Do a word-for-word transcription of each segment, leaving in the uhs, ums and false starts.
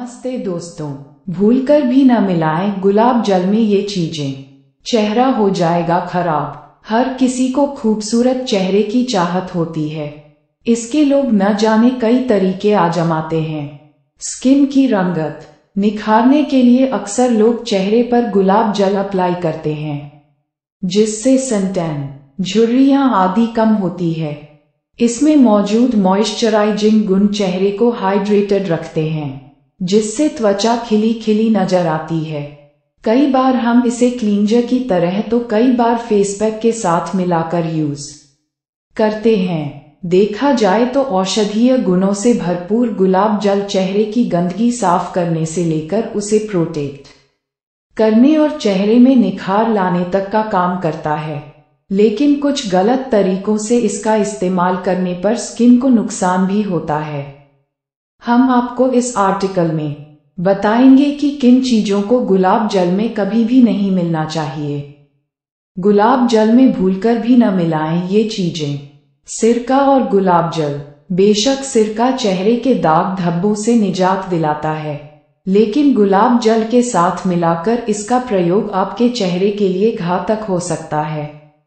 नमस्ते दोस्तों, भूलकर भी न मिलाएं गुलाब जल में ये चीजें, चेहरा हो जाएगा खराब। हर किसी को खूबसूरत चेहरे की चाहत होती है, इसके लोग न जाने कई तरीके आजमाते हैं। स्किन की रंगत निखारने के लिए अक्सर लोग चेहरे पर गुलाब जल अप्लाई करते हैं, जिससे सनटैन, झुर्रियां आदि कम होती है। इसमें मौजूद मॉइस्चराइजिंग गुण चेहरे को हाइड्रेटेड रखते हैं, जिससे त्वचा खिली खिली नजर आती है। कई बार हम इसे क्लींजर की तरह तो कई बार फेस पैक के साथ मिलाकर यूज करते हैं। देखा जाए तो औषधीय गुणों से भरपूर गुलाब जल चेहरे की गंदगी साफ करने से लेकर उसे प्रोटेक्ट करने और चेहरे में निखार लाने तक का काम करता है। लेकिन कुछ गलत तरीकों से इसका इस्तेमाल करने पर स्किन को नुकसान भी होता है। हम आपको इस आर्टिकल में बताएंगे कि किन चीजों को गुलाब जल में कभी भी नहीं मिलना चाहिए। गुलाब जल में भूलकर भी न मिलाएं ये चीजें। सिरका और गुलाब जल। बेशक सिरका चेहरे के दाग धब्बों से निजात दिलाता है, लेकिन गुलाब जल के साथ मिलाकर इसका प्रयोग आपके चेहरे के लिए घातक हो सकता है।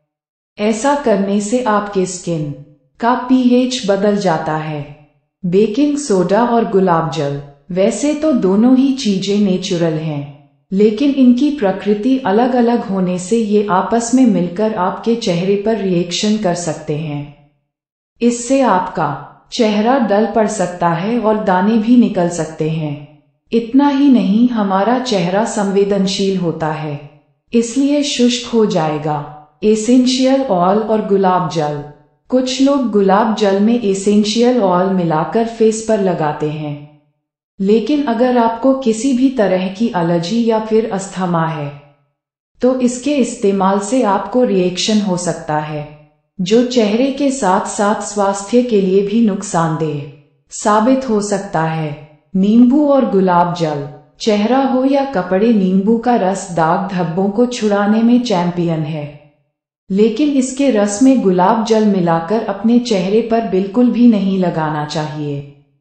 ऐसा करने से आपके स्किन का पीएच बदल जाता है। बेकिंग सोडा और गुलाब जल। वैसे तो दोनों ही चीजें नेचुरल हैं, लेकिन इनकी प्रकृति अलग अलग होने से ये आपस में मिलकर आपके चेहरे पर रिएक्शन कर सकते हैं। इससे आपका चेहरा डल पड़ सकता है और दाने भी निकल सकते हैं। इतना ही नहीं, हमारा चेहरा संवेदनशील होता है, इसलिए शुष्क हो जाएगा। एसेंशियल ऑयल और गुलाब जल। कुछ लोग गुलाब जल में एसेंशियल ऑयल मिलाकर फेस पर लगाते हैं, लेकिन अगर आपको किसी भी तरह की एलर्जी या फिर अस्थमा है, तो इसके इस्तेमाल से आपको रिएक्शन हो सकता है, जो चेहरे के साथ साथ स्वास्थ्य के लिए भी नुकसानदेह साबित हो सकता है। नींबू और गुलाब जल। चेहरा हो या कपड़े, नींबू का रस दाग धब्बों को छुड़ाने में चैंपियन है, लेकिन इसके रस में गुलाब जल मिलाकर अपने चेहरे पर बिल्कुल भी नहीं लगाना चाहिए।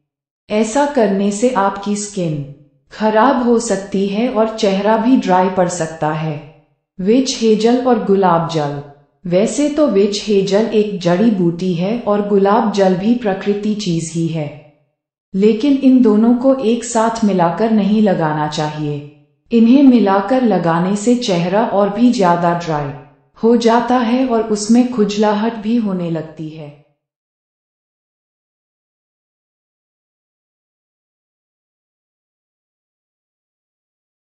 ऐसा करने से आपकी स्किन खराब हो सकती है और चेहरा भी ड्राई पड़ सकता है। विच हेजल और गुलाब जल। वैसे तो विच हेजल एक जड़ी बूटी है और गुलाब जल भी प्रकृति चीज ही है, लेकिन इन दोनों को एक साथ मिलाकर नहीं लगाना चाहिए। इन्हें मिलाकर लगाने से चेहरा और भी ज्यादा ड्राई हो जाता है और उसमें खुजलाहट भी होने लगती है।